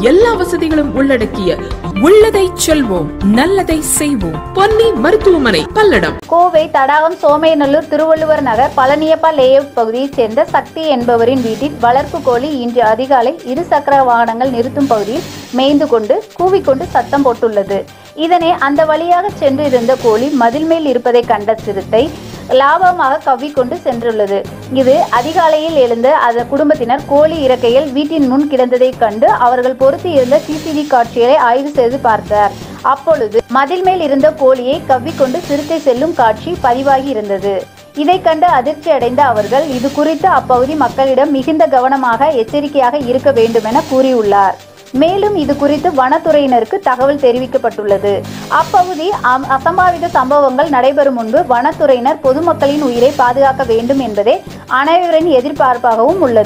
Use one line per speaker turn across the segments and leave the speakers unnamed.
எல்லா வசதிகளும் உள்ளடக்கிய உள்ளதை செல்வோம் நல்லதை செய்வோம் பொன்னி மருத்துவமனை பல்லடம்.
கோவை தடாகம் சோமையநல்லூர் திருவள்ளுவர் நகர் பழனியப்பா லேஅவுட் பகுதியைச் சேர்ந்த சக்தி என்பவரின் வீட்டில் வளர்ப்பு கோழி இன்று அதிகாலை இருசக்கர வாகனங்கள் நிறுத்தும் பகுதியில் மேய்ந்து கொண்டு கூவிக்கொண்டு சத்தம் போட்டுள்ளது. இதனை அந்த வழியாக சென்று இருந்த கோழி மதில் மேல் இருப்பதை கண்ட சிறுத்தை லாபமாக கவ்விக்கொண்டு சென்றுள்ளது. இது அதிகாலையில் எழுந்த அந்த குடும்பத்தினர் கோழி இறக்கையில் வீட்டின் முன் கிடந்ததை கண்டு அவர்கள் பொறுத்து இருந்த சிசிடிவி காட்சிகளை ஆய்வு செய்து பார்த்தனர். அப்பொழுது மதில் மேல் இருந்த கோழியை கவ்விக்கொண்டு சிறுத்தை செல்லும் காட்சி பதிவாகி இருந்தது. இதை கண்டு அதிர்ச்சி அடைந்த அவர்கள் இது குறித்து அப்பகுதி மக்களிடம் மிகுந்த கவனமாக எச்சரிக்கையாக இருக்க வேண்டும் என கூறியுள்ளார். மேலும் இது குறித்து வனத்துறையினருக்கு தகவல் தெரிவிக்கப்பட்டுள்ளது. அப்பகுதி அசம்பாவித சம்பவங்கள் நடைபெறும் முன்பு வனத்துறையினர் பொதுமக்களின் உயிரை பாதுகாக்க வேண்டும் என்பதே அனைவரின் எதிர்பார்ப்பாகவும் உள்ளது.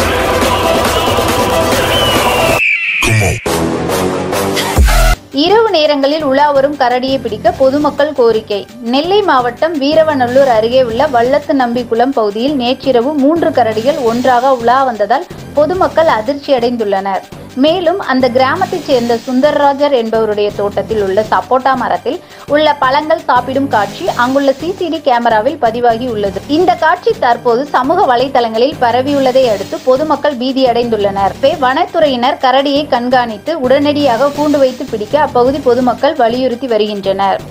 இரவு நேரங்களில் உலா வரும் கரடியை பிடிக்க பொதுமக்கள் கோரிக்கை. நெல்லை மாவட்டம் வீரவநல்லூர் அருகே உள்ள வல்லத்து நம்பிக்குளம் பகுதியில் நேற்றிரவு 3 கரடிகள் ஒன்றாக உலா வந்ததால் பொதுமக்கள் அதிர்ச்சி அடைந்துள்ளனர். மேலும் அந்த கிராமத்தைச் சேர்ந்த சுந்தரராஜர் என்பவருடைய தோட்டத்தில் உள்ள சப்போட்டா மரத்தில் உள்ள பழங்கள் சாப்பிடும் காட்சி அங்குள்ள சிசிடி கேமராவில் பதிவாகி உள்ளது. இந்த காட்சி தற்போது சமூக வலைதளங்களில் பரவியுள்ளதை அடுத்து பொதுமக்கள் பீதி அடைந்துள்ளனர். வனத்துறையினர் கரடியை கண்காணித்து உடனடியாக கூண்டு வைத்து பிடிக்க அப்பகுதி பொதுமக்கள் வலியுறுத்தி வருகின்றனர்.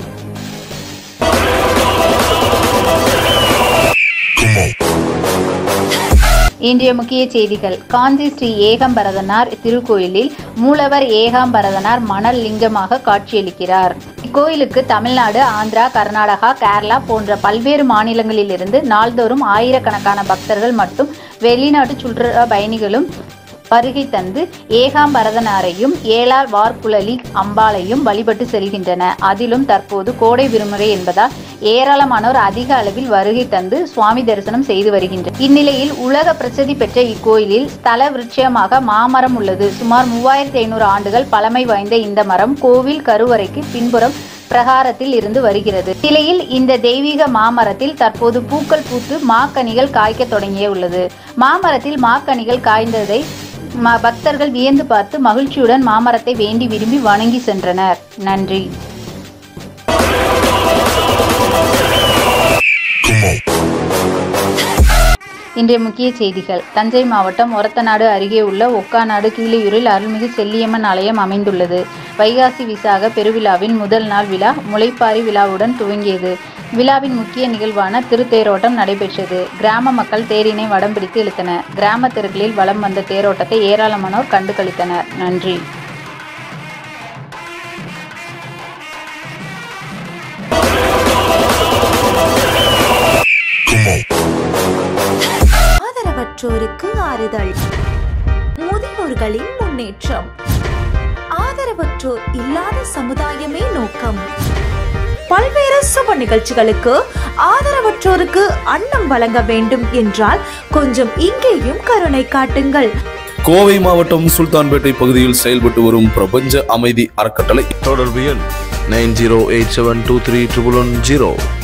இன்றைய முக்கிய செய்திகள். காஞ்சி ஸ்ரீ ஏகாம்பரதனார் திருக்கோயிலில் மூலவர் ஏகாம்பரதனார் மணல் லிங்கமாக காட்சியளிக்கிறார். இக்கோயிலுக்கு தமிழ்நாடு, ஆந்திரா, கர்நாடகா, கேரளா போன்ற பல்வேறு மாநிலங்களிலிருந்து நாள்தோறும் ஆயிரக்கணக்கான பக்தர்கள் மற்றும் வெளிநாட்டு சுற்றுலா பயணிகளும் வருகை தந்து ஏகாம்பரதனாரையும் ஏலார் வார்குழலி அம்பாளையும் வழிபட்டு செல்கின்றன. அதிலும் தற்போது கோடை விடுமுறை என்பதால் ஏராளமானோர் அதிக அளவில் வருகை தந்து சுவாமி தரிசனம் செய்து வருகின்றனர். இந்நிலையில் உலக பிரசித்தி பெற்ற இக்கோயிலில் ஸ்தல விருட்சமாக மாமரம் உள்ளது. சுமார் 3500 ஆண்டுகள் பழமை வாய்ந்த இந்த மரம் கோவில் கருவறைக்கு பின்புறம் பிரகாரத்தில் இருந்து வருகிறது. நிலையில் இந்த தெய்வீக மாமரத்தில் தற்போது பூக்கள் பூத்து மாக்கனிகள் காய்க்க தொடங்கிய உள்ளது. மாமரத்தில் மாக்கனிகள் காய்ந்ததை பக்தர்கள் வியந்து பார்த்து மகிழ்ச்சியுடன் மாமரத்தை வேண்டி விரும்பி வணங்கி சென்றனர். நன்றி. இன்றைய முக்கிய செய்திகள். தஞ்சை மாவட்டம் ஒரத்தநாடு அருகே உள்ள ஒக்காநாடு கீழையூரில் அருள்மிகு செல்லியம்மன் ஆலயம் அமைந்துள்ளது. வைகாசி விசாக பெருவிழாவின் முதல் நாள் விழா முளைப்பாரி விழாவுடன் துவங்கியது. விழாவின் முக்கிய நிகழ்வான திருத்தேரோட்டம் நடைபெற்றது. கிராம மக்கள் தேரினை வடம் பிடித்து இழுத்தனர். கிராம தெருக்களில் வலம் வந்த தேரோட்டத்தை ஏராளமானோர் கண்டு களித்தனர். நன்றி.
ஆதரவற்றோருக்கு ஆறுதல், முதியோர்களின் முன்னேற்றம், ஆதரவற்றோர் இல்லாத சமுதாயமே நோக்கம். பல்வேறு சுப நிகழ்ச்சிகளுக்கு ஆதரவற்றோருக்கு அன்னம் வழங்க வேண்டும் என்றால் கொஞ்சம் இங்கேயும் கருணை காட்டுங்கள்.
கோவை மாவட்டம் சுல்தான்பேட்டை பகுதியில் செயல்பட்டு வரும் பிரபஞ்ச அமைதி அறக்கட்டளை.
தொடர்பு எண் 9087231110.